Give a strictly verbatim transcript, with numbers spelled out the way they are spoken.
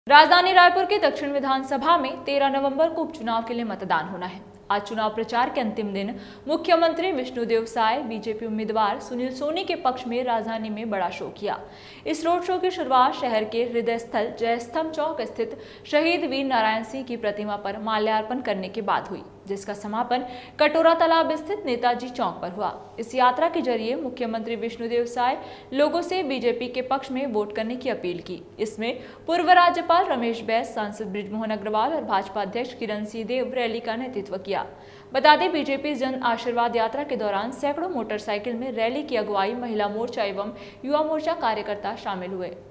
राजधानी रायपुर के दक्षिण विधानसभा में तेरह नवंबर को उपचुनाव के लिए मतदान होना है। आज चुनाव प्रचार के अंतिम दिन मुख्यमंत्री विष्णुदेव साय बीजेपी उम्मीदवार सुनील सोनी के पक्ष में राजधानी में बड़ा शो किया। इस रोड शो की शुरुआत शहर के हृदय स्थल जयस्तंभ चौक स्थित शहीद वीर नारायण सिंह की प्रतिमा पर माल्यार्पण करने के बाद हुई, जिसका समापन कटोरा तालाब स्थित नेताजी चौक पर हुआ। इस यात्रा के जरिए मुख्यमंत्री विष्णुदेव साय लोगों से बीजेपी के पक्ष में वोट करने की अपील की। इसमें पूर्व राज्यपाल रमेश बैस, सांसद बृजमोहन अग्रवाल और भाजपा अध्यक्ष किरण सिंह देव रैली का नेतृत्व किया। बता दें, बीजेपी जन आशीर्वाद यात्रा के दौरान सैकड़ों मोटरसाइकिल में रैली की अगुवाई महिला मोर्चा एवं युवा मोर्चा कार्यकर्ता शामिल हुए।